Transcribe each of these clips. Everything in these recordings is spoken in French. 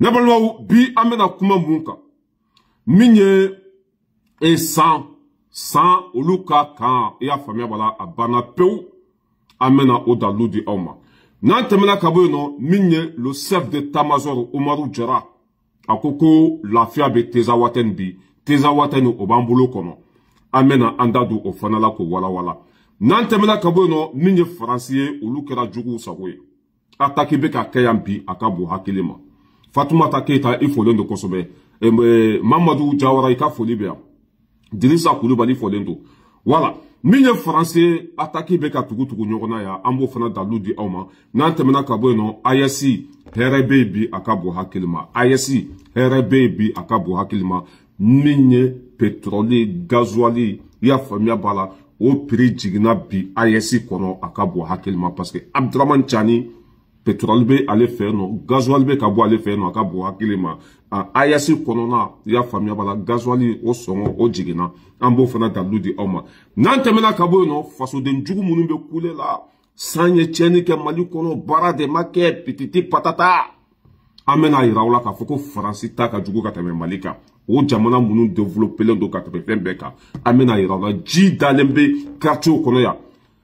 Nebalwa bi amena kuma munka. Minye et sans oluka kan ya famia bala abana peu amena odalu di oma. Nantemena kabo no minye le chef d'état-major Umaru Jara. Akoko lafia be tezawaten bi tezawaten obambulo kono. Amena andadu ofanala ko wala wala. Nantemena kabo no minye français olukera jugu sagoye. Ataki beka kayambi akabu hakilima. Fatoumata Keita il faut de consommer. Mamadou Diawara ika folibea. Dirisa Koulibaly folendo. Voilà. Minye français attaqué beka tugu nyogona ya ambo fana dalu di awma. Nantemena kabo no ayasi herebe akabu hakilima. Ayasi herebe akabu hakilima. Minye pétrole gasoil ya famia bala o prix jigna bi ayasi kono akabu hakilima parce que Abdraman Chani pétrole be ale faire no gasoil be kabo ale faire no akabu hakilima. Ayasi konona ya famia bala gasoil o songo o jigina ambo fana dalu di awma. Nantemena kabo no faso den jugu munu be kule la sanye cheni ke mali kono bara de make pititi patata amena irawla ka foko franci ta ka jugu ka teme malika o jamana munu développer le do ka teme fembeka amena irawla ji dalembe quartier kono ya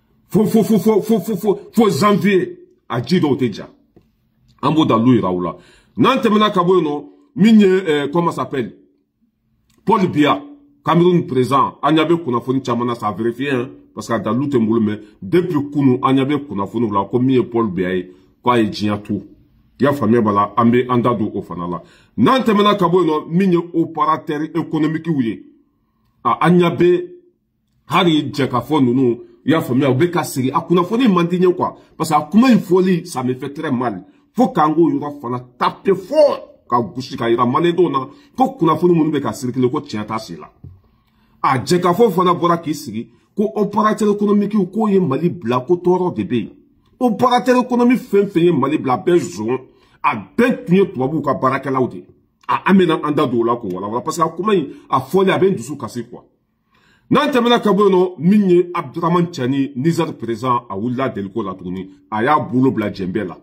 fo janvier a ji do teja ambo dalu irawla nantemena kabo no minye comment s'appelle Paul Biya Cameroun présent anyabe kunafoni chamana ça vérifier hein, parce que dans l'outil mais depuis kunu anyabe kunafoni la comme Paul Biya quoi e jia tout ya famille bala ambe andado ofanala nantemena kabo no minye opérateur économique wuye anyabe hari jekafonu no ya famille obeka siri akunafoni mandinye quoi parce que comment il faut ça me fait très mal faut kango yura fana taper fort ka gushi ka ira maledo na ko kunafoni munu beka siri kile ko tianta sila a jekafo fana bora kisiri ko opérateur économique ko ye Mali bla ko toro debe opérateur économique fen Mali bla besoin a ben tunye tuabu ka baraka laude a amena anda do la ko wala parce que comment a folie a ben dusu kasi quoi nantemena kabono minye Abdraman Chani Niger présent a wula delko la tourni aya bulo bla jembela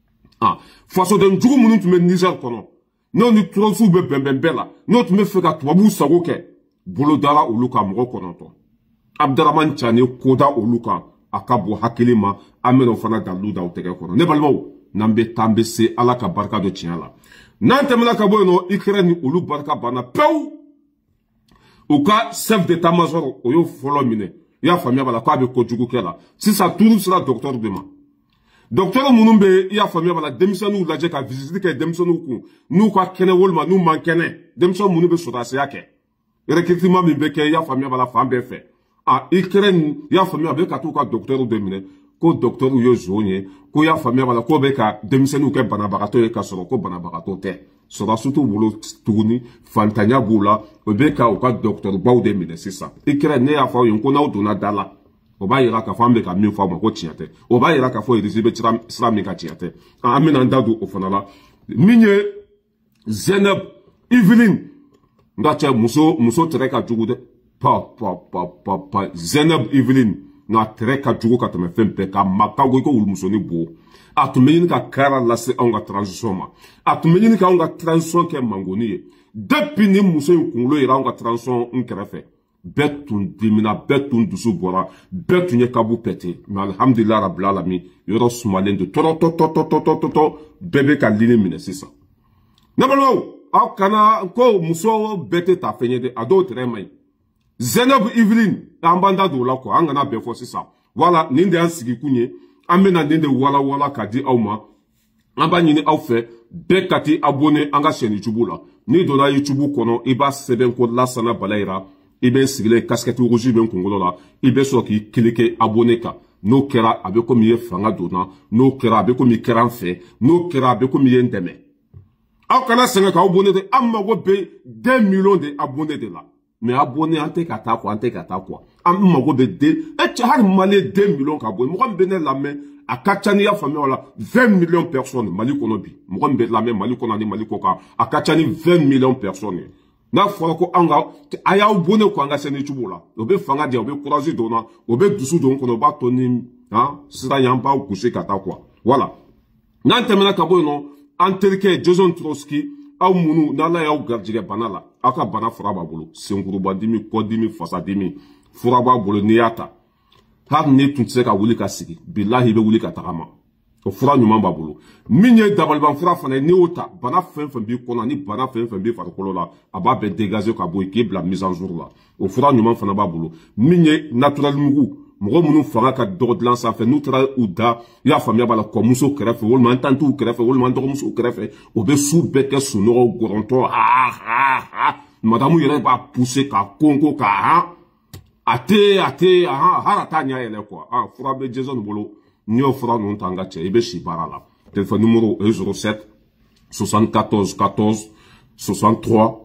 façon de njugu munu tume Niger kono non ni trofu be bembela non tume feka tuabu sagoke bolo dara oluka moko kononto Abdraman Chani koda oluka akabu hakilima ameno fana dalu da utege kono ne balmo nambe tambe se ala ka barka do tiala nantemena kabo no Ukraine olu barka bana pew uka chef d'état-major oyo folomine ya famia bala kwa be kojugu kela si ça tourne sera docteur demain docteur munumbe ya famia bala demisionu laje ka visite ke demisionu ku nu kwa kene wolma nu mankene demisionu munube soda se yake recrutement mi beke ya famia bala fambe fe Ukraine ya famia be ka to ka docteur demine ko docteur yo zonye ko ya famia bala ko be ka demisionu ke banabagato e ka soro ko banabagato te sera surtout bolo tourni fantanya bula be ka o ka docteur baw demine c'est ça Ukraine ne ya fa yon ko na odona dala oba yira ka fambe ka mi fa ma ko tiate oba yira ka fo irisibe islamique ka tiate amina ndadu ofanala minye Zeneb Evelyn ngacha muso treka jugude pa Zeneb Evelyn na treka jugu ka teme fempe ka makago ko muso ni bo atumenyi ka kara lase onga transition ma atumenyi ka onga transition ke mangoni depuis ni muso kunlo ira onga transition nkrefe betun dimina betun dusu bora betun ye kabu pete mais alhamdulillah rabbil alamin yoro sumalen de to bebe ka lini mine c'est ça nabalo akana ko muso bete ta fenye de ado tremai Zeneb Evelyn ambanda do la ko angana be fo c'est ça voilà ninde ansigi kunye amena ninde wala kadi awma amba nyini awfe bekati abonné anga chaîne YouTube la ni dona YouTube kono iba seben ko la sana balaira ibe sigile casquette rouge ben kongolo la ibe so ki cliquer abonné ka no kera abe ko miye fanga dona no kera abe ko mi kera fe no kera abe ko miye ndeme akana senga ka abonné de amma go be 2 millions de abonnés de la mais abonné ante kata quoi amma go be de har malé 2 millions ka abonné mo ko bene la main akachani ya famille wala 20 millions de personnes mali konobi mo ko be la main mali konani mali koka akachani 20 millions de personnes na fora ko anga aya abonné ko anga sene chubula obe fanga dia obe courage dona obe dusu don ko no ba toni sira yamba ko se kata quoi voilà nantemena ka boy no an terikɛ Jason Trotsky aw minnu n'Ala y'aw garijɛgɛ bana la aw ka bana fura b'a bolo senkuruba dimi kɔdimi fasadimi fura b'a bolo n'i y'a ta hali ni tun tɛ se ka wuli ka sigi bilahi i bɛ wuli ka tagama o fura ɲuman b'a bolo min ye dabaliban fura fana ye n'i y'o ta bana fɛn fɛn b'i kɔnɔ ni bana fɛn fɛn b'i farikolo la a b'a bɛɛ dégager ka bɔ yen k'i bila mise en jour la o fura ɲuman fana b'a bolo min ye naturel mugu mɔgɔ minnu fanga ka dɔgɔ dilan sanfɛ n'u taara u da i y'a faamuya b'a la kɔmuso kɛrɛfɛ walima an tantiw kɛrɛfɛ walima an dɔgɔmusow kɛrɛfɛ o bɛ su bɛɛ kɛ sunɔgɔ gɔrɔntɔ madamu yɛrɛ b'a pousser ka konko ka a tɛ hali a t'a ɲɛ yɛlɛ quoi fura bɛ Jason bolo n'i y'o fura ninnu ta an ka cɛ i bɛ si baara la téléphone numéro 07 74 14 63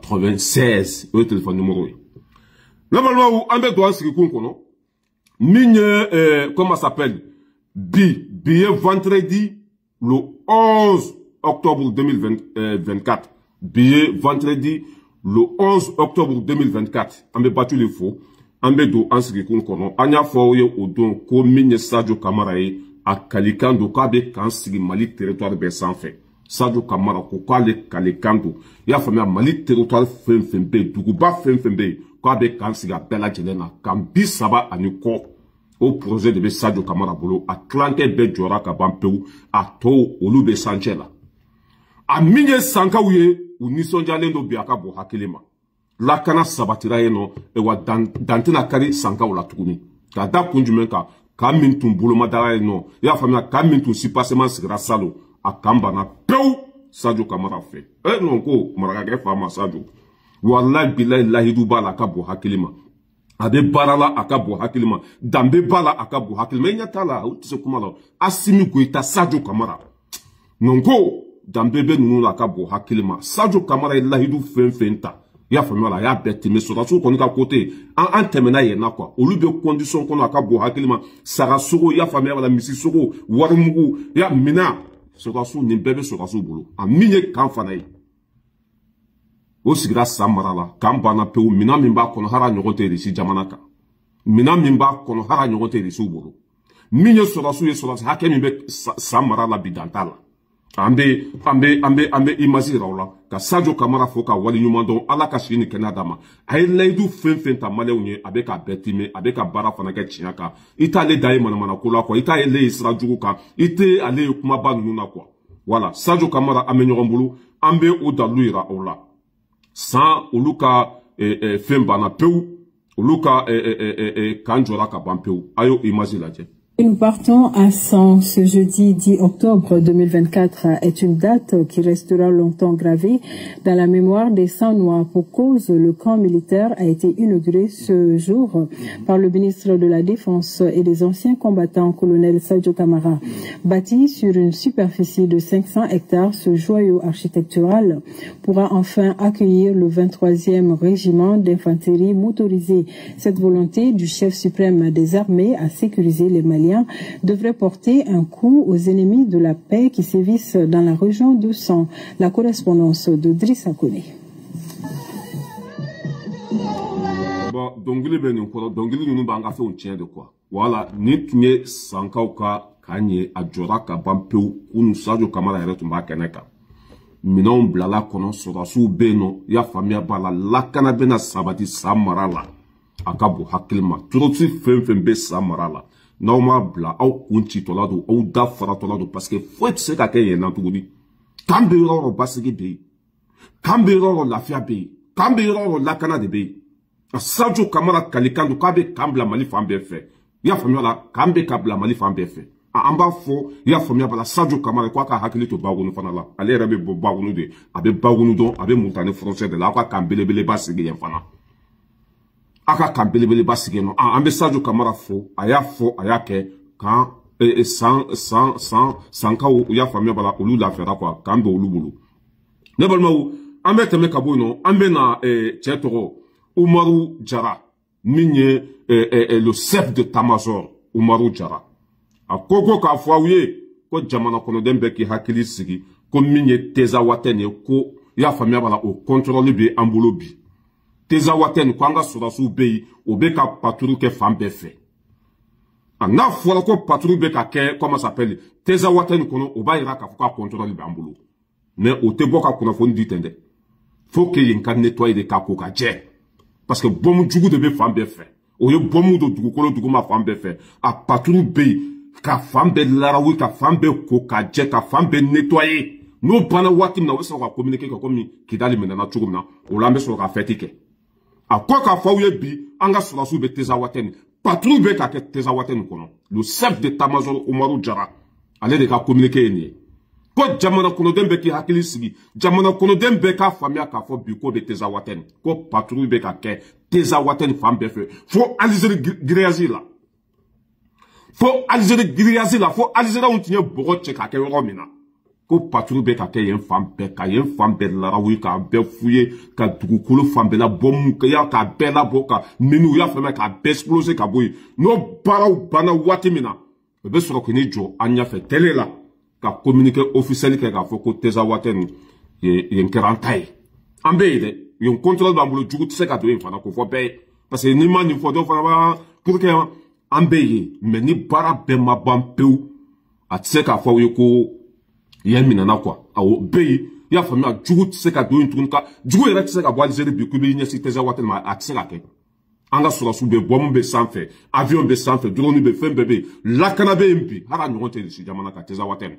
96 o ye téléphone numéro ye ne balimaw an bɛ don an sigikun kɔnɔ min ye comment ça s'appelle bi vendredi le 11 octobre 2024 bi vendredi le 11 octobre 2024 an bɛ battu le fo an bɛ don an sigikun kɔnɔ an y'a fɔ aw ye o don ko min ye Sadio Kamara ye a kalikan don k'a bɛ kan sigi Mali territoire bɛɛ sanfɛ Sadio Kamara ko k'ale kalikan don i y'a faamuya Mali territoire fɛn fɛn bɛ yen duguba fɛn fɛn bɛ yen k'a bɛ kan sigi a bɛɛ lajɛlen na kan 30 kɔ o projet de bɛ Sadio Kamara bolo a tilancɛ bɛɛ jɔra ka ban pewu a tɔw olu bɛ sancɛ la a min ye sankaw ye u nisɔndiyalen don bi a ka bɔ hakili ma lakana sabatira yen nɔ wa dan tɛna kari sankaw la tuguni ka da kun jumɛn kan ka min tun bolomadara yen nɔ i y'a faamuya ka min tun sipasement sigira salon a kan banna pewu Sadio Kamara fɛ non ko marakakɛ fa ma Sadio wallahi bilahi lahidu b'a la a ka bɔ hakili ma a bɛ baara la a ka bɔ hakili ma danbe b'a la a ka bɔ hakili ma i ɲɛ t'a la o tɛ se kuma la Assimi Goïta Sadio Kamara non ko danbe bɛ ninnu la a ka bɔ hakili ma Sadio Kamara ye lahidu fɛn fɛn ta i y'a faamuya la a y'a bɛɛ tɛmɛ sɔrɔdasiw kɔni ka côté an tɛmɛna yen na quoi olu bɛ condition kɔnɔ a ka bɔ hakili ma saga sogo i y'a faamuya la misi sogo warimugu i y'a mina sɔrɔdasiw nin bɛɛ bɛ sɔrɔdasiw bolo a min ye kan fana ye o sigira san mara la kan banna pewu mina min b'a kɔnɔ hara ɲɔgɔn tɛ irisi jamana kan mina min b'a kɔnɔ hara ɲɔgɔn tɛ irisiw bolo min ye sɔrɔdasiw ye sɔrɔdasi hakɛ min bɛ san mara la bi dan t'a la an bɛ image yira u la ka Sadio Kamara fo ka wali ɲuman dɔn Ala ka sini ni kɛnɛya d'a ma a ye layidu fɛn fɛn ta maliyɛnw ye a bɛ k'a bɛɛ timɛ a bɛ ka baara fana kɛ tiɲɛ kan i t'ale da ye manamana ko la quoi i t'ale ye sira jugu kan i tɛ ale ye kumaba ninnu na quoi voilà Sadio Kamara an bɛ ɲɔgɔn bolo an bɛ o dalilu yira o la sans olu ka fɛn banna pewu olu ka kan jɔra ka ban pewu a y'o image lajɛ. Nous partons à 100. Ce jeudi 10 octobre 2024 est une date qui restera longtemps gravée dans la mémoire des 100 Noirs. Pour cause, le camp militaire a été inauguré ce jour par le ministre de la Défense et des anciens combattants, colonel Sadio Kamara. Bâti sur une superficie de 500 hectares, ce joyau architectural pourra enfin accueillir le 23e régiment d'infanterie motorisée. Cette volonté du chef suprême des armées à sécuriser les Maliens devrait porter un coup aux ennemis de la paix qui sévissent dans la région de San. La correspondance de Drissa Kone. Dongili bɛ nin kɔrɔ dongili ninnu b'an ka fɛnw tiɲɛ de quoi wala ni tun ye sankaw ka kan ye a jɔra ka ban pewu kunu Sadio Kamara yɛrɛ tun b'a kɛnɛ kan minɛnw bilala kɔnɔ sɔrɔdasiw bɛ yen nɔ i y'a faamuya b'a la lakana bɛna sabati san mara la a ka bon hakili ma turoti fɛn fɛn bɛ san mara la n'aw m'a bila aw kun citɔla don aw da faratɔla don parce que foyi tɛ se ka kɛ yen na tuguni kan bɛ yɔrɔ yɔrɔ basigi bɛ yen kan bɛ yɔrɔ yɔrɔ lafiya bɛ yen kan bɛ yɔrɔ yɔrɔ lakana de bɛ yen Sadio Kamara kalikan don k'a bɛ kan bila Mali fan bɛɛ fɛ i y'a faamuya la kan bɛ ka bila Mali fan bɛɛ fɛ an b'a fɔ i y'a faamuya bala Sadio Kamara k'a ka hakili to Bagunu fana la ale yɛrɛ bɛ bɔ Bagunu de a bɛ Bagunu dɔn a bɛ Mutani frontière de la aw ka kan belebeleba sigi yen fana a ka kan belebeleba sigi yen nɔ an bɛ Sadio Kamara fɔ a y'a kɛ kan sankaw i y'a faamuya bala olu lafiyara quoi kan bɛ olu bolo ne balimaw an bɛ tɛmɛ ka bɔ yen nɔ an bɛ na cɛ tɔgɔ Umaru Jara min ye le chef de état-major Umaru Jara a ko k'a fɔ aw ye ko jamana kɔnɔden bɛɛ k'i hakili sigi ko min ye Teza Watene ye ko i y'a faamuya bala o contrôle bɛ an bolo bi Teza Watene ko an ka sɔrɔdasiw bɛ yen o bɛ ka patrouille kɛ fan bɛɛ fɛ n'a fɔra ko patrouille bɛ ka kɛ comment ça s'appelle Teza Watene kɔnɔ o b'a yira k'a fɔ k'a contrôle bɛ an bolo mais o te boka kuna fon ditende faut que yen kan nettoyer de kako ka je parce que bomu jugu de be fambe fait o ye bomu do dugu kolo dugu ma fambe fait a patru be ka fambe larawi ka fambe ko ka je ka fambe nettoyer no bana wati na wesa ka communiquer ka comme kidali menana chugu na o lambe so ka fetike a ko ka fawye bi anga sura su be teza waten patru be ka ke teza waten kono le chef d'état-major Umaru Jara allait de ka communiquer ni ko jamana kono dembe ki hakili sigi jamana kono dembe ka famia ka fo bi ko be teza waten ko patru be ka ke teza waten fambe fe fo alizeri griazi la fo alizeri griazi la fo alizeri on tinye bogo che ka ke romina ko patru be ka ke yen fambe la wi ka be fuye ka dugukolo fambe la bom ka ya ka be la boka minu ya fama ka be exploser ka boy no para bana wati mina be soro ko ni jo anya fe tele la ka communiquer officiel ka fo ko teza waten yen karantai ambe ide yon contrôle bambulo jugu tse ka do yen fana ko fo be parce que ni man ni fo do fana pour que ambe ye mais ni para be ma bampeu a tse ka fo ko yemina na kwa awo be ya famia jugu tse ka do yen tunka jugu era tse ka bo alizeri bi ku be nyesi teza waten ma a tse ka ke anga sura su be bom be sanfe avion be sanfe drone be fembe be lakana be mpi hara nyote si jamana ka teza waten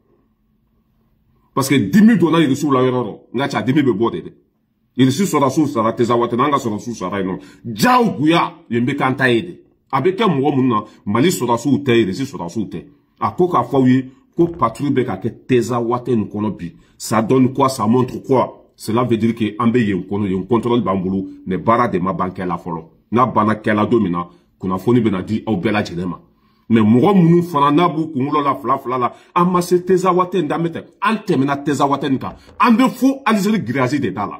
parce que 10,000 dollars il reçoit la yoro nga cha 10,000 be bode de il reçoit sura su sara teza waten anga sura su sara no jaw guya yembe kanta ede abeke mo munna mali sura su te il reçoit sura su te akoka fawi ko patrouille be ka ke teza waten kono bi ça donne quoi, ça montre quoi? Cela veut dire que ambe yen contrôle bambulu ne bara de ma banque la folo na bana kela domina kuna foni bena di au bela jenema mais mo munu fana na bu kungulo la fla la amase teza waten damete antemena teza waten ka ambe fo alizeli grazi de dala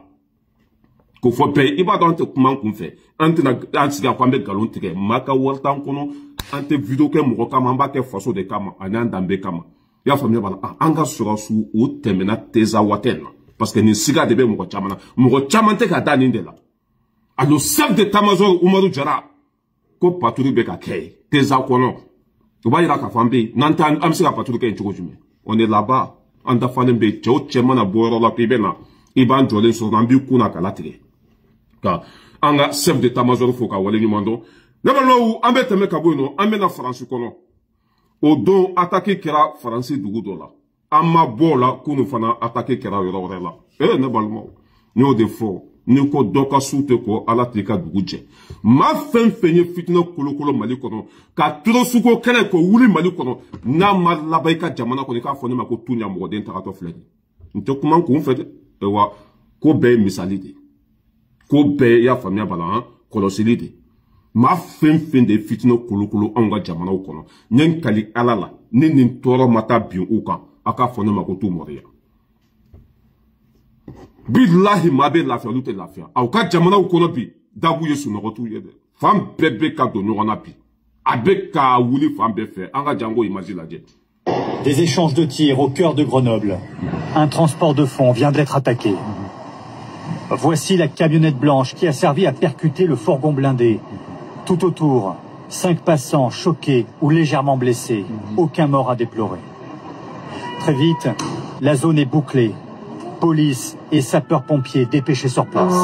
ko fo pe iba don te kuma kun fe antena ansiga kwambe galon tike maka wartan kono ante video ke mo kama mba ke faso de kama ananda mbe kama ya famia bala anga sura su o temena teza waten parce que ni siga de be mo chamana te ka dani ndela alo chef d'état-major Umaru Jara ko patrouille be ka kay teza kono to ba ira ka fambe nanta am siga patrouille ke nchugo jume on est là-bas anda fanen be cho chemana boro la pibena iban jole so nambi kuna kala tire ka anga chef d'état-major fo ka wale ni mando na balo ambe teme ka bono ambe na France kono o don attaquer kera France dugu dola amma bola kunu fana attaquer kera yoro la ne balmo nyo de fo ni ko doka sute ko ala tika duguje ma fenye fitna kolokolo mali kono ka tro suko kene ko wuli mali kono na ma labai ka jamana ko ni ka foni ma ko tunya mo den ta to fledi nto kuma ko fete e wa ko be misalide ko be ya famia bala kolosilide ma fen de fitna kolokolo anga jamana kono nyen kali alala ni toro mata bi uka aka foni ma ko tu moria billahi mabe lafia lute lafia au ka jamana ukono bi dabu yesu no gotu yede fam bebe ka do nyona bi avec ka wuli fam be fe anga jango imagine la jet. Des échanges de tirs au cœur de Grenoble. Un transport de fonds vient d'être attaqué. Voici la camionnette blanche qui a servi à percuter le fourgon blindé. Tout autour, 5 passants choqués ou légèrement blessés. Aucun mort à déplorer. Très vite, la zone est bouclée. Police et sapeurs-pompiers dépêchés sur place.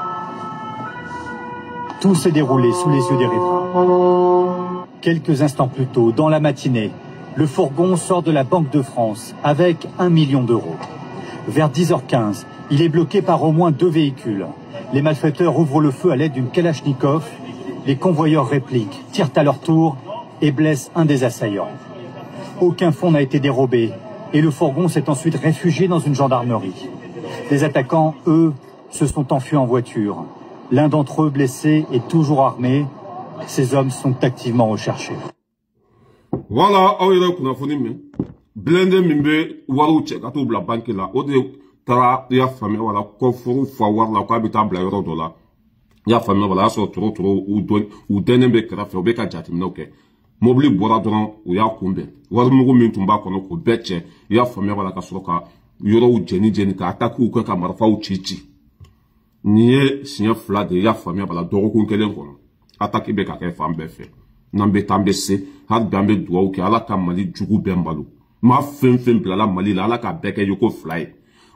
Tout s'est déroulé sous les yeux des riverains. Quelques instants plus tôt, dans la matinée, le fourgon sort de la Banque de France avec 1 million d'euros. Vers 10h15, il est bloqué par au moins 2 véhicules. Les malfaiteurs ouvrent le feu à l'aide d'une Kalachnikov. Les convoyeurs répliquent, tirent à leur tour et blessent un des assaillants. Aucun fonds n'a été dérobé. Et le fourgon s'est ensuite réfugié dans une gendarmerie. Les attaquants, eux, se sont enfuis en voiture. L'un d'entre eux, blessé, est toujours armé. Ces hommes sont activement recherchés. Voilà, blende mimbe waru cheka to bla banque la ode tara ya famille wala ko furu fawar la ko abita bla euro dollar ya famille wala so tro u denembe krafe obeka jatim noke mobili bora dɔrɔn u y'a kunbɛn warimugu min tun b'a kɔnɔ k'o bɛɛ cɛ i y'a faamuya wala ka sɔrɔ ka yɔrɔw jeni ka atakiw kɛ ka marifaw ci nin ye siɲɛ 2 de i y'a faamuya wala dɔgɔkun kelen kɔnɔ ataki bɛ ka kɛ fan bɛɛ fɛ n'an bɛ taa an bɛ se hali bi an bɛ dugawu kɛ ala ka mali jugu bɛɛ malo maa fɛn bilala mali la ala ka bɛɛ kɛ yoko 2 ye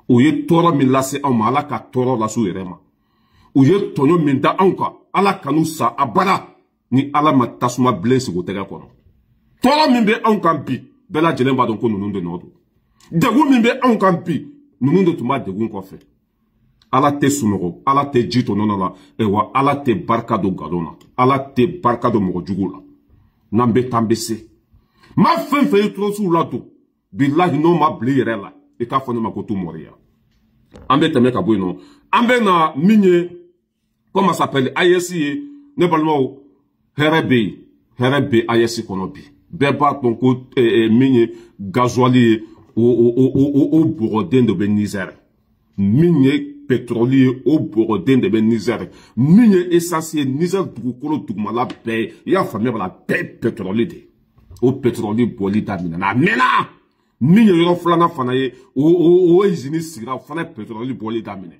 u ye tɔɔrɔ min lase anw ma ala ka tɔɔrɔ lase u yɛrɛ ma u ye tɔɲɔ min da anw kan ala kanu sa abada ni ala ma tasuma bilen sigi u tɛgɛ kɔnɔ tɔɔrɔ min bɛ anw kan bi bɛɛ lajɛlen b'a dɔn ko ninnu de nɔ don degun min bɛ anw kan bi ninnu de tun b'a degun kɔfɛ ala tɛ sunɔgɔ ala tɛ ji to nɔnɔ la wa ala tɛ barika don nkalon na ala tɛ barika don mɔgɔ jugu la n'an bɛ taa an bɛ se ma fɛn fɛn ye tɔɔrɔsiw ladon bilahi n'o ma bila i yɛrɛ la i k'a fɔ ne ma ko tu mɔriya an bɛ tɛmɛ ka bɔ yen nɔ an bɛ na min ye comment ça s'appelle AES ye ne balimaw hɛrɛ bɛ yen hɛrɛ bɛ AES kɔnɔ bi bɛɛ b'a dɔn ko min ye gasoil ye o bɔgɔden de bɛ Niger min ye pétrole ye o bɔgɔden de bɛ Niger min ye essence ye Niger dugukolo dugumala bɛɛ i y'a faamuya b'a la bɛɛ pétrole de o pétrole bɔli daminɛna a mɛnna min ye yɔrɔ filanan fana ye o usine sigira o fana ye pétrole bɔli daminɛ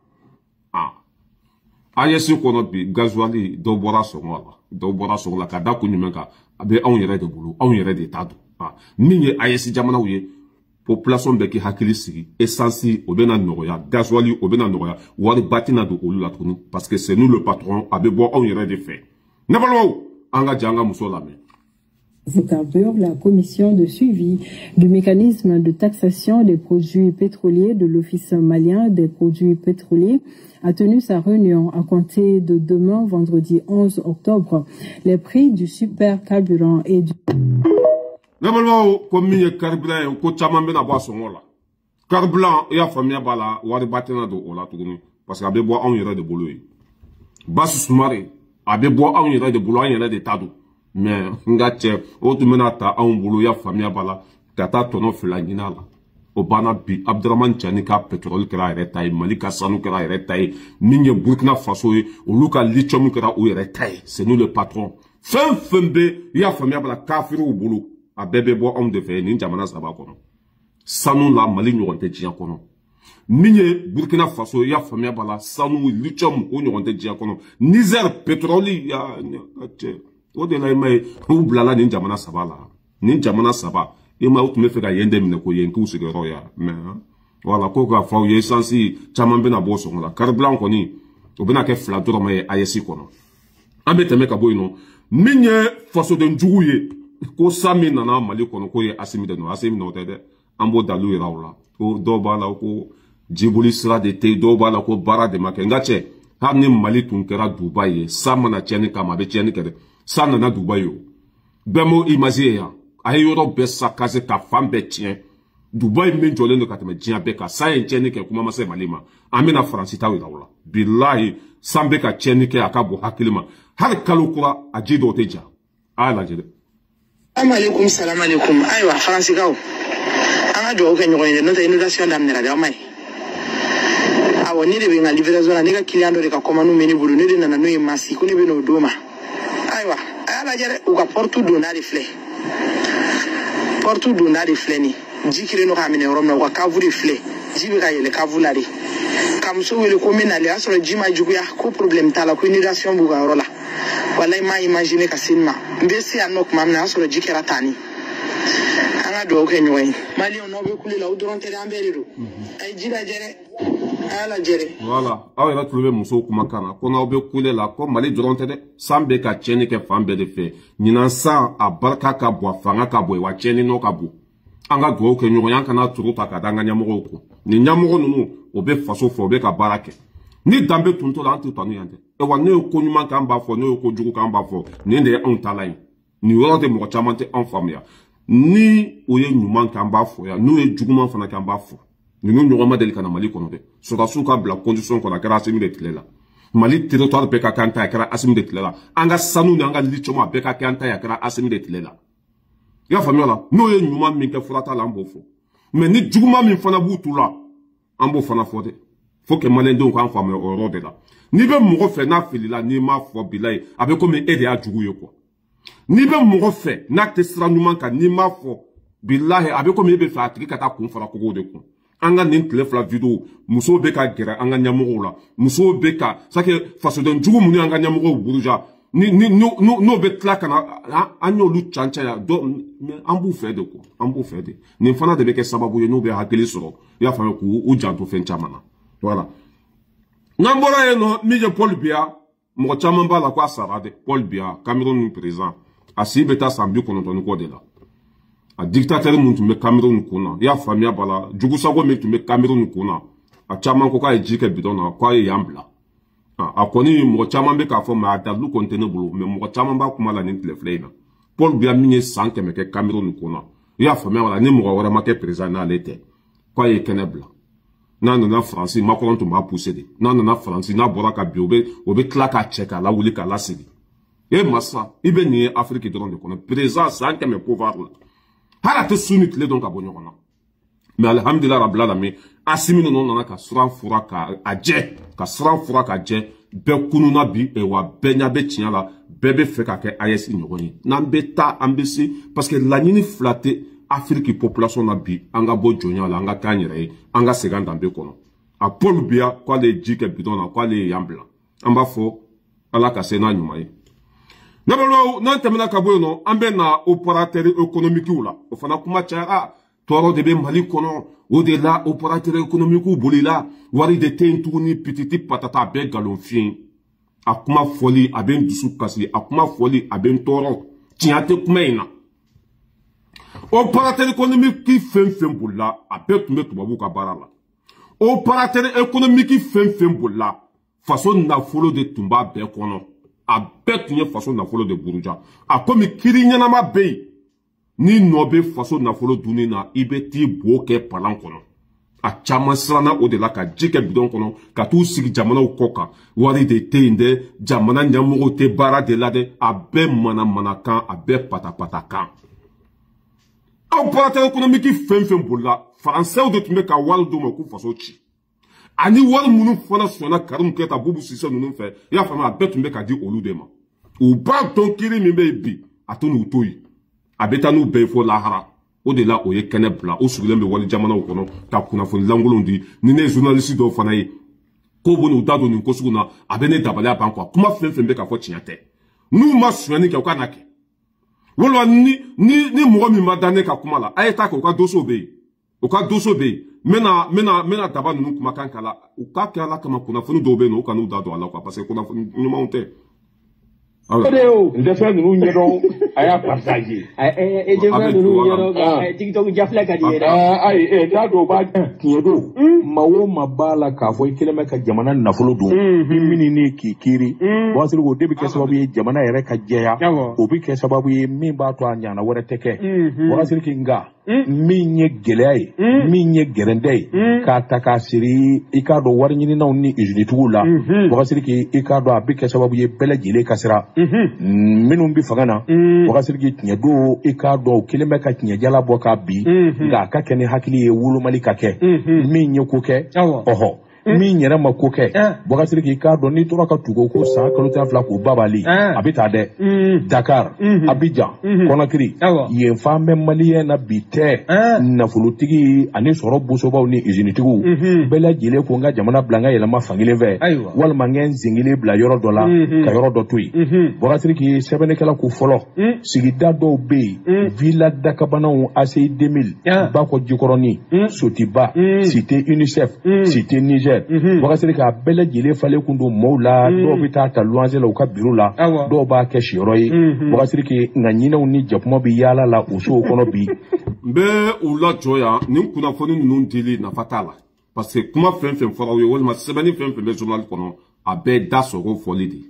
AES kɔnɔ bi gasoil dɔw bɔra sɔngɔ la ka da kun jumɛn kan a bɛ anw yɛrɛ de bolo anw yɛrɛ de t'a dɔn min ye AES jamanaw ye population bɛ k'i hakili sigi essence o bɛ na nɔgɔya gasoil o bɛ na nɔgɔya wari ba tɛna don olu la tuguni parce que c'est nous le patron a bɛ bɔ anw yɛrɛ de fɛ ne balimaw an ka jɛ an ka muso lamɛn. La commission de suivi du mécanisme de taxation des produits pétroliers de l'Office malien des produits pétroliers a tenu sa réunion à compter de demain, vendredi 11 octobre. Les prix du super carburant et du... Normalement, comme il y a carburant, ko chaman bena boire son la. Carburant, il y a famille bala, wari batena do ola tourner. Parce qu'abe boire on ira de boulot. Basu sumare, abe boire on ira de boulot, on ira de tado. Mais, ngache, otu menata on boulot ya famille bala, kata tono filangina la. Obana bi, Abdraman Chani ka pétrole kera eretaye, Malika Sanou kera eretaye, Ninye Burkina Faso, Oluka Lithium kera ou eretaye. C'est nous le patron. Fin fembe, ya famille bala kafiru au boulot. A bébé bois homme de fer, ni jamana saba kono. Sanou la Mali nyoronte djia kono. Ninye Burkina Faso, ya famille bala, Sanou Lithium ou nyoronte djia kono. Niger pétrole, ya, Ode la ima ou blala ni jamana saba la. Ni jamana saba. Ima ou tume feka yende mine ko yen kou sege roya. Mais, voilà, koka fa ou ye sansi, chaman bena boso la. Carblan koni, ou bena ke flador ma AES kono. Ambe teme ka boy non. Minye faso den djouye. Ko sami nana Mali kono ko ye asimi de no. Asimi no tede. Ambo dalu ira ou la. Ko doba la ko Djibouti sera de te doba la ko bara de make. Ngache, hamni Mali tunkera Dubai. Sama na tieni kama be tieni kede. Sa nana Dubai yo. Bemo imagine ya. Aye yoro be sakaze ka fam be tien. Dubai men jole no kateme djien be ka. Sa yen tieni ke kuma mase Malima. Amena Fransi tawi daula. Billahi, sambe ka tieni ke akabu hakilima. Har kalukura ajido teja. Ala jede. Amalaikum salam alaikum. Aywa, Fransi kaw. Anga do ke nyokoy no te invitation dam nera da may. Awo ni de be ngal livraison ni ka client do de ka komanu meni buru ni de nana no masi ko ni be no doma. Aywa, ala jere u ka portu do na de fle. Portu do na de fle ni. Jikire no kamine rom na ka kavuri fle. Jibi ka yele kavulari. Kam so wele ko menale asoro jima juguya ko problem tala ko invitation bu ga rola. Wala ma imagine ka sinma. Mbesi anok mamna asoro jikera tani. Anga do ke nyoy. Mali on obe kulela udron tere amberiru. Ay jira jere. Ala jere. Voilà. Aw ira trouver muso kuma kana. Kona obe kulela ko Mali dron tere sambe ka cheni ke fambe de fe. Nina sa abarka ka bo fanga ka bo wa cheni no ka bo. Anga do ke nyoy yankana turu ta ka danga nyamugo ko. Ni nyamugo nunu obe faso fo obe ka barake. Ni dambe tunto la antu tanu yande. E wa ne ko nyuma kan ba fo ne ko jugu kan ba fo. Ni de on talay. Ni wala de mo chamante en famia. Ni oye nyuma kan ba fo ya, no e juguma fana kan ba fo. Ni no nyoma del kana Mali kono de. So da suka bla condition ko na kara asimi de tlela. Mali territoire beka kanta ya kara asimi de tlela. Anga sanu ni anga lichoma beka kanta ya kara asimi de tlela. Ya famia la, no e nyuma min ke furata la mbo fo. Mais ni juguma min fana butu la, ambo fana fo de. Faut que Malien donc en famille au rôle de là. Ni be mo fait na fili la ni ma fo bilay avec comme aider à jugu quoi. Ni be mo fait na tesra numan ka ni ma fo billahi avec comme be fa atri kata kun fara ko de ko. Anga nin tele fla vidéo muso be ka gera anga nyamugo la. Muso be ka ça que façon de jugu muni anga nyamugo buruja n'o be tila kana an y'olu cancaya mais an b'u fɛ de quoi an b'u fɛ de nin fana de bɛ kɛ sababu ye n'u bɛ hakili sɔrɔ i y'a faamuya k'u janto fɛn caman na voilà n'an bɔra yen nɔ min ye Paul Biya mɔgɔ caman b'a la ko a sara de Paul Biya Cameroun président a si bɛ taa san 90 kɔ de la a dictateur mun tun bɛ Cameroun kun na i y'a faamuya b'a la jugusago min tun bɛ Cameroun kun na a caman ko k'a ye ji kɛ bidon na k'a ye yan bila a kɔni mɔgɔ caman bɛ k'a fɔ mais a dalu kɔni tɛ ne bolo mais mɔgɔ caman b'a kuma la nin tile filɛ in na Paul Biya min ye san 100 kɛ Cameroun kun na i y'a faamuya b'a la ni mɔgɔ wɛrɛ ma kɛ président n'ale tɛ k'a ye kɛnɛ bila n'a nana Faransi Macron tun b'a pousser de n'a nana Faransi n'a bɔra ka bin o bɛ tila k'a cɛ k'a lawuli k'a lasegin e masa i bɛ nin ye Afrique dɔrɔn de kɔnɔ président san 100 pouvoir la hali a tɛ su ni tile dɔn ka bɔ ɲɔgɔn na mais alhamdulilah rabbil alamin Assimi ninnu nana ka siran fura k'a jɛ ka siran fura k'a jɛ bɛɛ kununa bi wa bɛɛ ɲɛ bɛ tiɲɛ la bɛɛ bɛ fɛ ka kɛ AES ɲɔgɔn ye n'an bɛ taa an bɛ se parce que laɲini fila tɛ Afrique population na bi an ka bɔ jɔnya la an ka k'an yɛrɛ ye an ka segin an danbe kɔnɔ a Paul Biya k'ale ye ji kɛ bidon na k'ale ye yan bila an b'a fɔ Ala ka se n'a ɲuman ye ne bolo n'an tɛmɛna ka bɔ yen nɔ an bɛ na opérateur économique la o fana kuma cayara tɔɔrɔ de bɛ Mali kɔnɔ o de la opérateur économique bolila wari de tɛ yen tuguni pititi patata a bɛɛ nkalon fiɲɛ a kuma fɔli a bɛ n dusu kasi a kuma fɔli a bɛ n tɔɔrɔ tiɲɛ tɛ kuma in na opérateur économique fɛn fɛn bolila a bɛɛ tun bɛ tubabu ka baara la opérateur économique fɛn fɛn bolila faso nafolo de tun b'a bɛɛ kɔnɔ a bɛɛ tun ye faso nafolo de buruja a komi kiri ɲɛnama bɛ yen ni nɔ bɛ faso nafolo dunni na i bɛ t'i bo kɛ palan kɔnɔ a caman siranna o de la ka ji kɛ bidon kɔnɔ ka t'u sigi jamanaw kɔ kan wari de tɛ yen dɛ jamana ɲɛmɔgɔw tɛ baara de la dɛ a bɛɛ manamanakan a bɛɛ patapatakan opérateur économique fɛn fɛn bolila faransɛw de tun bɛ ka wari d'u ma k'u faso ci ani wari minnu fana sɔnna Karimu Keyita Bubu Sise ninnu fɛ i y'a faamuya a bɛɛ tun bɛ ka di olu de ma u b'a dɔn kiri min bɛ yen bi a to n'u to yen a bɛ taa n'u bɛɛ ye fo lahara o de la o ye kɛnɛ bila o sigilen bɛ wali jamanaw kɔnɔ ka kunnafoni lankolonw di ni ne ye journaliste dɔw fana ye k'o bɛ n'u da don nin ko sugu na a bɛ ne dabaliya ban quoi kuma fɛn fɛn bɛ ka fɔ tiɲɛ tɛ n'u ma sonyani kɛ u ka na kɛ walima ni mɔgɔ min ma da ne ka kuma la a ye taa kɛ u ka dossier bɛ yen u ka dossier bɛ yen n bɛna daba ninnu kumakan k'a la u k'a kɛ Ala kama kunnafoni dɔw bɛ yen nɔ u ka n'u da don a la quoi parce que kunnafoni ɲumanw tɛ. n tɛ fɛn ninnu ɲɛdɔn a y'a partager. e tɛ fɛn ninnu ɲɛdɔn TikTok jafilɛ ka di ye dɛ. ayi t'a dɔn o b'a tiɲɛ don maa o maa b'a la k'a fɔ i kelen bɛ ka jamana nafolo don i minni k'i kiiri wasiri o de bɛ kɛ sababu ye jamana yɛrɛ ka jɛya o bɛ kɛ sababu ye min b'a to a ɲana wɛrɛ tɛ kɛ wasiri k'i nka min ye gɛlɛya ye min ye gɛrɛndɛ ye k'a ta k'a siri i k'a dɔn wari ɲininaw ni usine-tigiw la wasiri k'i k'a dɔn a bɛ kɛ sababu ye bɛɛ lajɛlen ka sira minnu bɛ fanga na wasiri k'i tiɲɛ don i k'a dɔn o kelen bɛ ka tiɲɛjala bɔ k'a bin nka a ka kɛ ni hakili ye wolomali ka kɛ min ye ko kɛ ɔhɔ min yɛrɛ ma ko kɛ Boubacar k'i k'a dɔn n'i tora ka tugu ko san kalo 12 k'o babali a bɛ taa dɛ Dakar Abidjan Conakry yen fan bɛ maliyɛn na bi tɛ nafolotigi ani sɔrɔ bosobaw ni usine-tigiw bɛɛ lajɛlen ko n ka jamana bila n ka yɛlɛma fankelen fɛ walima n kɛ n sengelen bila yɔrɔ dɔ la ka yɔrɔ dɔ to yen Boubacar k'i sɛbɛnnikɛla ko fɔlɔ sigida dɔw bɛ yen Villa Dakabanaw ACI 2000 Bakɔ Jikɔrɔni Sotiba Cité UNICEF Cité Niger Boubacar k'a bɛɛ lajɛlen falen kun don mɔɔw la dɔw bɛ taa luwanze la u ka bureau la dɔw b'a kɛ siyɔrɔ ye Boubacar nka ɲinɛw ni jakuma bɛ yaala la o sow kɔnɔ bi n bɛ u lajɔ yan nin kunnafoni ninnu dili nafa t'a la parce que kuma fɛn fɛn fɔra u ye walima sɛbɛnni fɛn fɛn bɛ journal kɔnɔ a bɛɛ da sɔgɔ fɔli de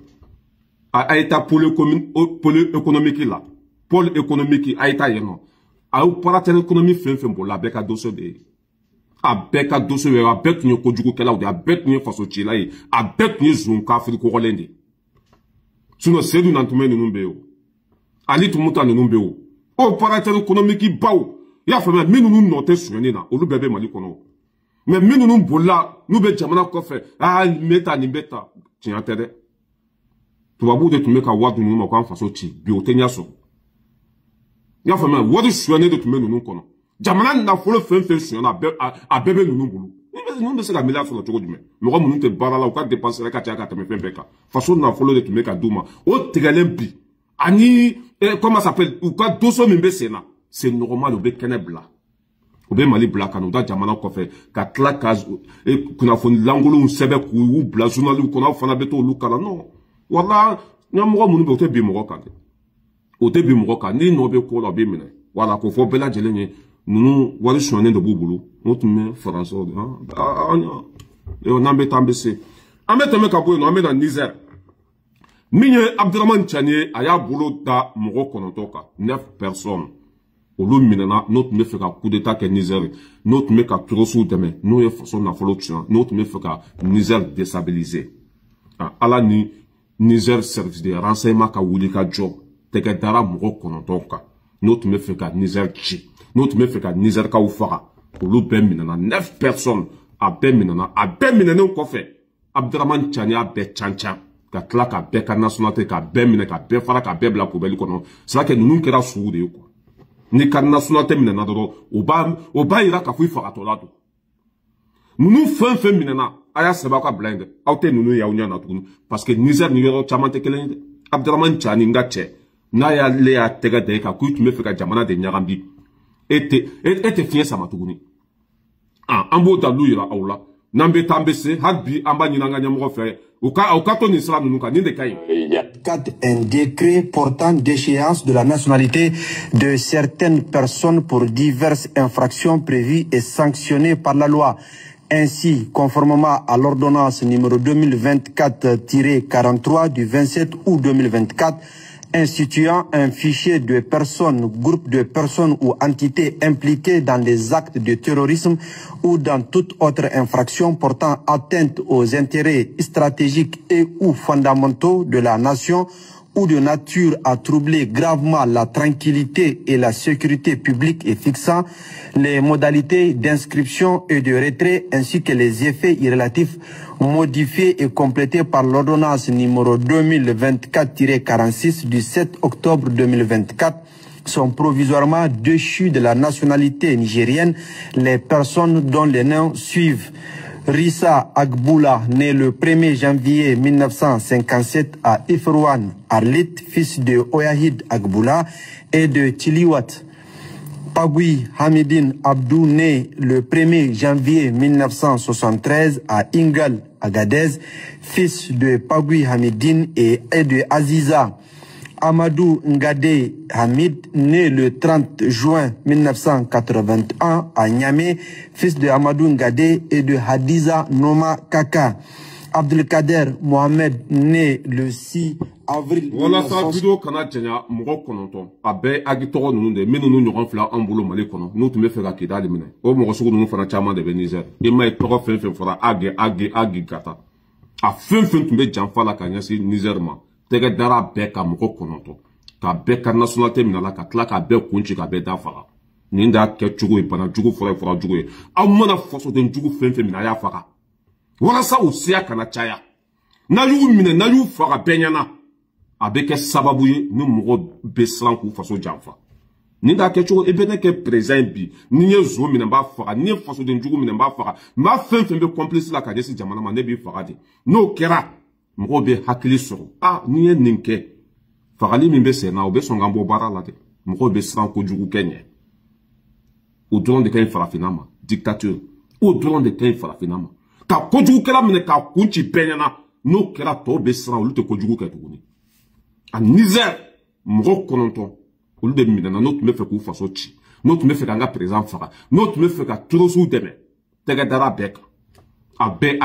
a ye taa pôle économique la pôle économique a ye taa yen nɔ a ye opérateur économique fɛn fɛn bolila a bɛɛ ka dossier de ye a bɛɛ ka dossier ye a bɛɛ tun ye kojugukɛlaw de a bɛɛ tun ye fasocila ye a bɛɛ tun ye zon kafiri kɔgɔlen de sinon Seydou Nantumɛ ninnu bɛ yen o Ali Tumuta ninnu bɛ yen o opérateur économique baw i y'a faamuya minnu nɔ tɛ sonyani na olu bɛɛ bɛ Mali kɔnɔ mais minnu bolila n'u bɛ jamana kɔfɛ nin bɛ taa nin bɛ taa tiɲɛ tɛ dɛ tubabuw de tun bɛ ka wari ninnu ma k'an faso ci bi o tɛ ɲɛ sɔrɔ i y'a faamuya wari sonyani de tun bɛ ninnu kɔnɔ jamana nafolo fɛn fɛn sonyana a bɛɛ bɛ ninnu bolo nous c'est la milliard sur le tour du mais moi mon te barala ou ka dépenser la katia ka te me fait façon na follow de te make a douma o tegalempi ani comment ça s'appelle ou ka doso mimbe sena c'est normal au be kenebla au be mali black anu da jamana ko fe ka claquage et kuna fon langolo un sebe ku ou bla journal ou kona fana beto lukala non wala nyamro mon be te bi mo ka o te bi mo ka ni no be ko lo be mine wala ko fo bela jelenye nous wali soigner de boulot on te met français et on embête embêté amete me kabo no amena Niger minye Abdurrahman Chanie aya boulot da moko konontoka 9 personnes olu minana notre me fait ka coup d'état que Niger notre me ka trosu demain nous e façon na follow notre me fait ka Niger déstabiliser ala ni Niger service de renseignement ka wuli ka job te ka dara moko konontoka notre me fait ka Niger chi notre me fait ka Niger ka ufara olu ben minana 9 personnes a ben minana ko fait Abdurrahman Chanie a be chancha ka tla ka be ka nationalité ka be minana ka be fara ka be bla poubelle kono c'est là que nous kera suude quoi ni ka nationalité minana do o ba ira ka fu fara to lado nous fin minana aya seba ka blind auté nous ya unya na tunu parce que Niger ni yoro chamante kelen Abdurrahman Chanie ngache na ya le ya tega de ka ku tu me fait ka jamana de nyarambi ete fiye sama tuguni ambo da luira aula nambe tambese hadbi amba nyinanga nyamro fe uka to ni sala nuka ni de kai 4 un décret portant déchéance de la nationalité de certaines personnes pour diverses infractions prévues et sanctionnées par la loi. Ainsi, conformément à l'ordonnance numéro 2024-43 du 27 août 2024, instituant un fichier de personnes, groupes de personnes ou entités impliquées dans des actes de terrorisme ou dans toute autre infraction portant atteinte aux intérêts stratégiques et ou fondamentaux de la nation ou de nature à troubler gravement la tranquillité et la sécurité publique et fixant les modalités d'inscription et de retrait ainsi que les effets irrélatifs modifiés et complétés par l'ordonnance numéro 2024-46 du 7 octobre 2024 sont provisoirement déchus de la nationalité nigérienne les personnes dont les noms suivent. Rissa Agboula, né le 1er janvier 1957 à Ifrouane, Arlit, fils de Oyahid Agboula et de Tiliwat. Pagui Hamidine Abdou, né le 1er janvier 1973 à Ingal, Agadez, fils de Pagui Hamidine et de Aziza. Amadou Ngade Hamid, né le 30 juin 1981 à Niamey, fils de Amadou Ngade et de Hadiza Noma Kaka. Abdelkader Mohamed, né le 6 avril. Voilà ça, vidéo canadien, moro kononton. Abe agitoro nunde, mais nous nous fla en boulot malé konon. Nous te me fait la kida de mine. O moro sugu nous fera chama de Niger. Et ma toro fin fera agi gata. A fin tu me janfa la kanyasi Niger ma. Tega dara beka moko kononto ka beka nationalité minala ka tla ka be kunchi ka be da fara ninda ke chugo ipana chugo fora chugo amana foso den chugo fenfe mina ya fara wala sa usia kana chaya na yu mine na yu fara benyana abeke sababu ye ni moko beslan ku foso janfa ninda ke chugo ebene ke présent bi ni yezo mina ba fara ni foso den chugo mina ba fara ma fenfe be complice la ka desi jamana ma ne bi fara de no kera moko be hakili soro ni ye ninke fagali min be sena o be songambo bara la de moko be sran ko jugu kenye o dron de kay farafinama dictature o dron de kay farafinama ka ko jugu kala mine ka kunchi penyana no kera to be sran o lute ko jugu ke tuguni a Niger moko kononton o lude mine na not me fe ko faso chi not me fe nga présent fara not me fe ka trosu deme tega dara beka abe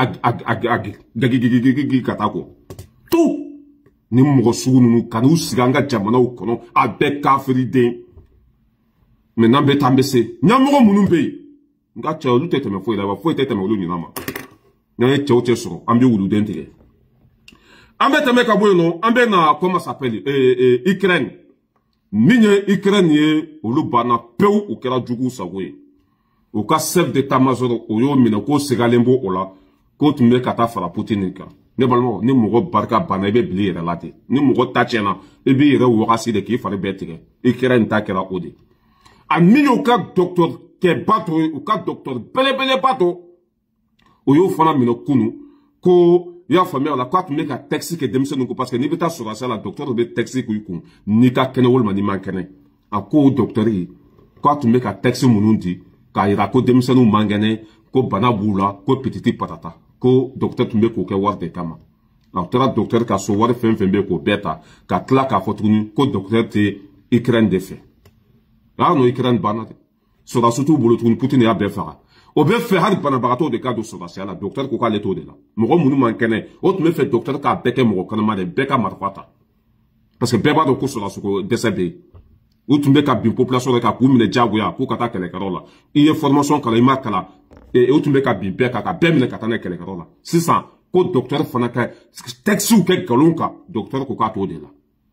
gagi katako tout ni moko sugu nunu kanu siganga jamana ukono abe kafiri de maintenant be tambese nyamoko munumbe nga cha lu tete me fo ila fo tete me lu nyama na e cha so ambe wulu dentege ambe teme ka boyo ambe na comment s'appelle Ukraine minye Ukraine ye olu bana peu o kera jugu sagoye o ka chef d'état-major o yo mina ko segalembo ola ko tumbe kata fara Poutine ka ne balmo ni mugo barka bana be bili relate ni mugo tachena e bi re wakasi de ki fare betike Ukraine ta kera odi a minyo ka docteur ke bato o ka docteur bele bato o yo fana mino kunu ko ya famille la quoi tu mets ka taxi que demse no parce que ni beta sur la docteur be taxi ku kun ni ka kene wol mani man kene a ko docteur yi quoi tu mets ka taxi munundi ka ira ko demse no mangene ko bana bula ko petiti patata ko docteur tu mets ko ke war de kama a tera docteur ka so war fem be ko beta ka tla ka fotunu ko docteur te Ukraine de fait ah no Ukraine banade so da surtout bolo tun Poutine ya be fara o be fe har bana barato de cas de sauvetage la docteur ko ka leto de la mo munu mankene o tu me fait docteur ka beke mo kana ma de beka marfata parce que beba do ko so la suko décédé o tu me ka bi population ka ku mine jago ya ko kata kele karola il formation kala ima kala et o tu me ka bi beka ka be mine kata na kele karola 600 ko docteur fana ka texu ke kalonka docteur ko ka to de la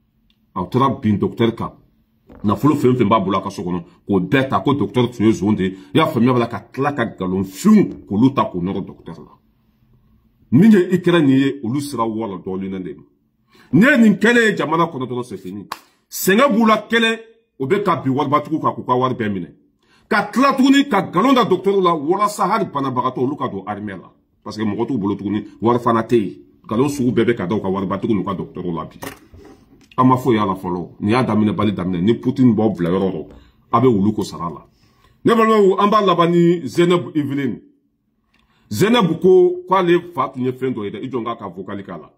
a tra bin docteur ka na folo fem ba bula ka sokono ko beta ko docteur tu zonde ya famia bala ka tlaka galon fiun ko luta ko no docteur la minye ikra niye olu sira wala do lina ndem ne nin kele jamana ko no c'est fini senga bula kele o be ka bi war batuku ka ko ka war be mine ka tlatuni ka galon da docteur la wala sahar bana bagato luka do armela parce que mo to bolo tuni war fanate galon su bebe ka do ka war batuku no ka docteur la bi ama fo ya la folo ni ya damine bali damine ni Poutine bo bla yoro abe wulu ko sarala ne balwo amba labani Zeneb Evelyn Zeneb ko kwale fatu nye fendo ida ijonga ka vokali kala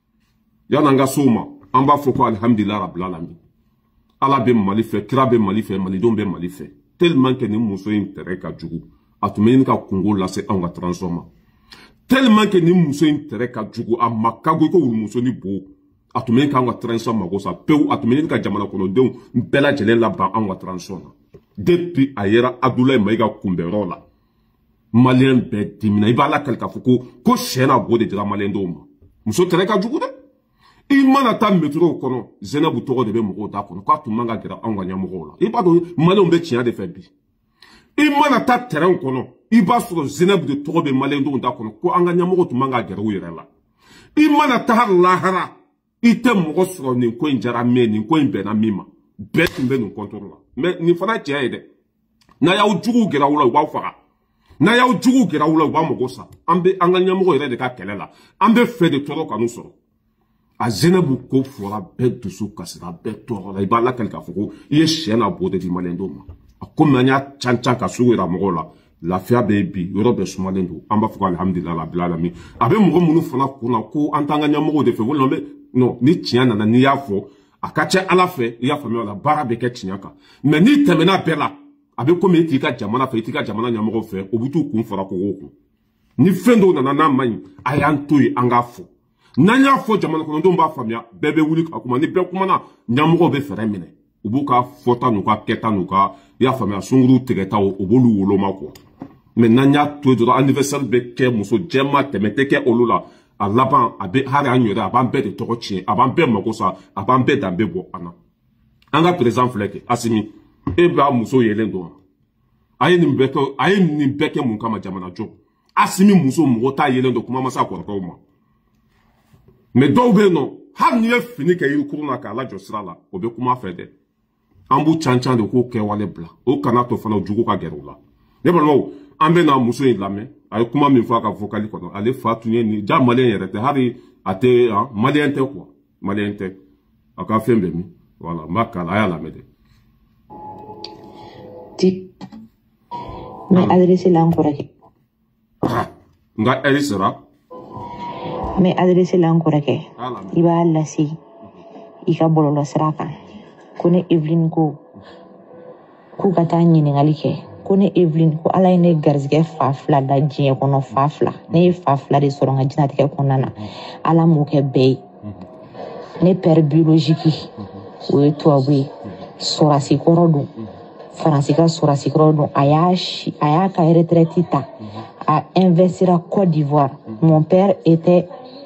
ya nanga soma amba fo ko alhamdulillah rabbil alamin ala be malife krabe malife malidon be malife tellement que ni muso intere ka jugu atumeni ka kungo la se anga transforma tellement que ni muso intere ka jugu amakago ko muso ni bo atumeni ka anga transforma go sa peu atumeni ka jamana kono den bela jele la ba anga transforma depuis ayera Abdoulaye Maïga kumberola malien be dimina ibala kalka fuko ko shena go de dira malien do ma muso tere ka jugu de imana ta metro kono Zenabu togo de be mo da kono ko atumanga gira anga nyamugo la ibado malien be tia de febi imana ta terrain kono iba sur Zenabu de togo be malien do da kono ko anga nyamugo tumanga gira wirela imana ta lahara ite mo sur ni ko njara me ni ko na mima bet mbe no contrôle mais ni fana tia ede na ya ujugu gira wula wa fara na ya ujugu gira wula wa mo gosa ambe anga nyamugo ire de ka kelela ambe fe de toro kanu soro a Zenabu ko fora bet de su kasira bet toro la ibala kalka fuko ye shena bode di malendo ma akomanya chancha ka su ira mo la la fia baby yoro be su malendo amba fuko alhamdulillah la bilalami abe mo munu fana kuna ko antanga nyamugo de fe wala me no ni tiana na ni yafo akache ala fe ya famio la bara be ke tinyaka mais ni temena bela abe ko me tika jamana fe tika jamana nyamugo fe obutu kun fora ko ko ni fendo na na mani ayantoi angafo nanya fo jamana ko ndo mba famia bebe wuli akuma ni be kuma na nyamugo be fere mine ubuka fota nuka keta nuka ya famia sunguru tegeta obolu wolo mako mais nanya to do anniversaire be ke muso jema temeteke olula alaban abe hari anyore abambe de tokochi abambe makosa abambe dambe bo ana anga présent fleke asimi eba muso yelendo ayi ni beke mun kama jamana jo asimi muso mota yelendo kuma masa ko ko ma mais do be no har ni fini ke yiru kuruna ka la josira la obe kuma fede ambu chanchan de ko ke wale bla o kana to fana jugo ka gerula ne balwo ambe na muso ilame ay kuma min fa ka vocali ko ale fatunye ni ja malien yerete hari ate malien te quoi malien te aka fembe mi voilà makala ya la mede ti me adresse la encore ke nga elisera me adresse la encore ke iba la si ika bololo sraka kone Evelyn ko ku kata nyini ngalike kone Evelyn ko ala ine garzige fafla da jiye kono fafla ne fafla de soronga jinatike konana ala mo ke bey ne père biologique o to awi sorasi korodu francika sorasi korodu aya ka retraitita a investir à Côte d'Ivoire. Mon père était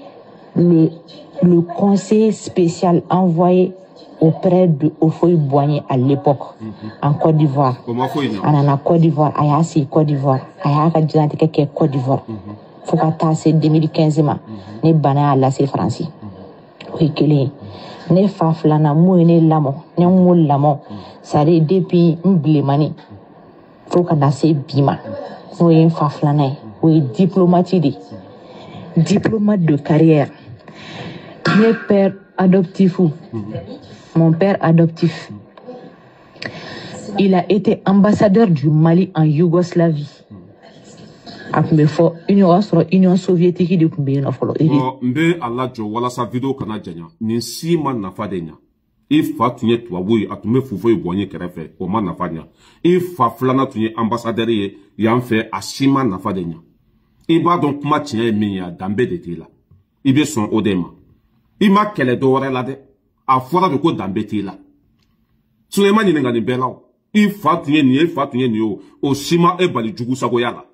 le conseiller spécial envoyé auprès de Ofoy Boigny à l'époque en Côte d'Ivoire. En Côte d'Ivoire, aya si Côte d'Ivoire, aya ka jinati ke Côte d'Ivoire. Faut ka tasser 2015 ma ne bana à la c'est français. Oui kele ne faflana mo ne lamo ne mo lamo ça depuis mblemani faut ka na se bima no yin faflana o est diplomate diplomate de carrière. Mes pères adoptifs, mon père adoptif, il a été ambassadeur du Mali en Yougoslavie. Après Union soviétique de Kumbena folo. Mbe Allah jo wala sa video kana janya. Ni si man na fadenya. Ifa tunye tuwabuyi atume fufo ibonye kerefe o man na fadenya. Ifa flana tunye ambassadeur ye yanfe asima na fadenya. Iba don kuma tiye minya dambe de tila. Ibe son odema. Ima kele do wore la de. A fora de ko dambe tila. Suleiman ni ngani belao. Ifa tunye ni o sima e bali jugu sago yala.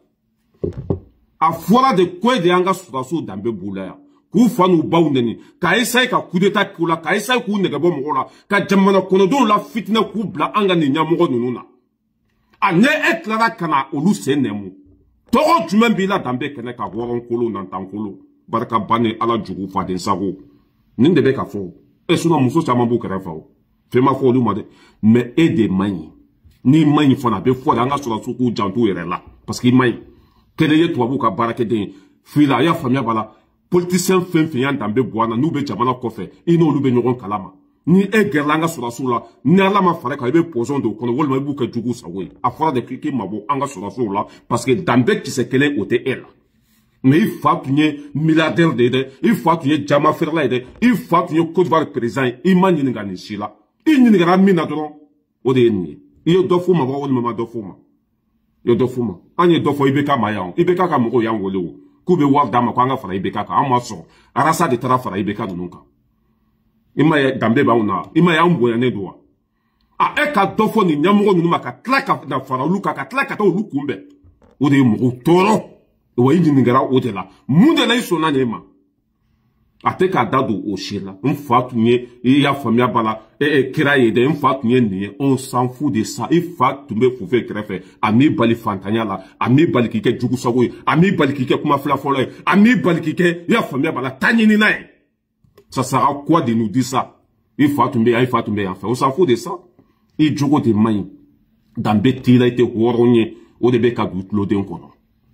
A fora de kwe de anga surasu dambe bula ya. Ku fanu bauneni. Ka esay ka kudeta kula. Ka esay ku negebo mwola. Ka jamana konodon la fitna ku bla anga ni nyamongo nununa. A ne eklara kana olu senemu. Toro jumen bila dambe kene ka woron kolo nantan kolo. Baraka bane ala jugu faden sago. Ninde be ka fo. Esuna muso chamambu kerefa o. Fema fo olu made. Me ede mani. Ni mani fana be fo da anga surasu ku jantu yere la. Parce que mani. Kede tuwabu ka barake den fila ya famia bala politicien fen yan dambe boana nube jamana kofe ino lube nyogon kalama ni gerlanga surasula ni alama fare ka be poson do kono wolma bu ka jugu sawe afara de kiki mabo anga surasula parce que dambe qui se kele ote elle mais il faut que milliardaire il faut que jama ferla il faut que Côte d'Ivoire président imani ngani sila ini ngara mina doron ode ni iyo dofu ma wa mama dofu ma yo dofuma anye dofo ibeka mayan ibeka ka moko yan wole kube waf dama kwanga fara ibeka ka amaso arasa de tara fara ibeka nunka ima ya dambe ba una ima ya mbo ya nedoa a eka dofo ni nyamugo nunuma ka tlaka na fara luka ka tlaka to lukumbe ode moko toro o yindi ngara ode la munde na iso na nyema ateka dadu o shila mfatu nye ya famia bala kiraye de mfatu nye ni on s'en fout de ça il faut tumbe foufe krefe ami bali fantanya la ami bali kike jugu sago ami bali kike kuma fla folo ami bali kike ya famia bala tanyini nae ça sera quoi de nous dire ça il faut tumbe enfin on s'en fout de ça il jugo de main dans betila ite woronye o de beka gutlode nkono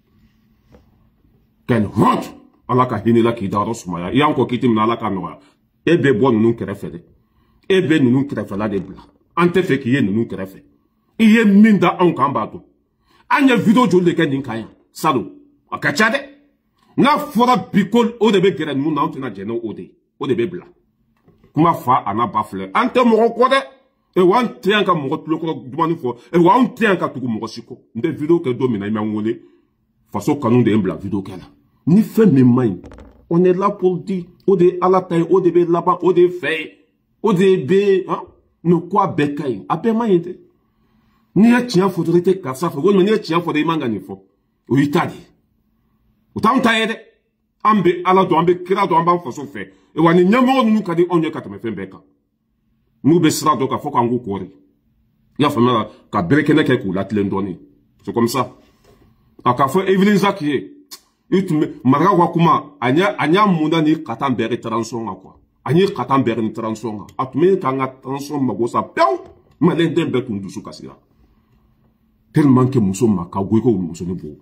quelle honte ala ka hinila ki daro sumaya yanko kitim na ala ka noya ebe bo nunu kerefele ebe nunu kerefela de bla ante fe ki ye nunu kerefe iye minda an kan bato anya video jole ke nin kaya salo akachade na fora bikol o de be gere nu na ontena jeno o de be bla kuma fa ana bafle ante mo ko de e wan trianka mo ko loko dumani fo e wan trianka tugu mo siko nde video ke domina ima ngole faso kanun de bla video kala ni fait mes mains. On est là pour dire, au de à la taille, au de be là-bas, au de fait, au de be, hein, ne quoi bekaï, à peine main. Ni a tien faudrait te casser, faut ni a tien faudrait mangani fo. Oui, t'as dit. Autant t'as aidé. Ambe, à la doambe, kira doamba, faut se faire. Et wani nyamo, nous, kadi, on y a qu'à me faire beka. Nous, besra, donc, à faut qu'on go kori. Ya famela, ka brekene kekou, la tlendoni. C'est comme ça. A ka faut Evelyn Zakiye. Marga wakuma anya munda ni katan beri transonga kwa anyi katan beri ni transonga atume kanga transon magosa pew malen dembe tundusu kasira tellement que muso maka gweko muso ni bo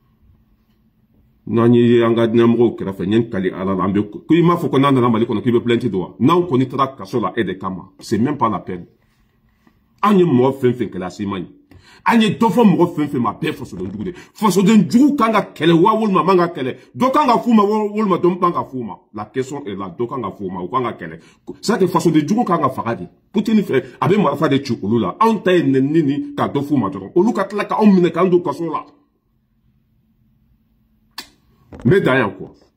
nani yanga nyamro krefe nyen kali ala lambe ko ima foko nanda na mali kono kibe plenty doa na ko ni tra kasola et de kama c'est même pas la peine anyi mo fen klasi mani anye dofo mo fen ma pe foso don dugude foso den jugu kanga kele wa wolma manga kele do kanga fuma wolma dom kanga fuma la question est là do kanga fuma ou kanga kele ça que foso de jugu kanga fakadi putini fe abe ma fa de chukulula anta nini ka do fuma to olu ka tla ka on mine kando kasola mais d'ailleurs quoi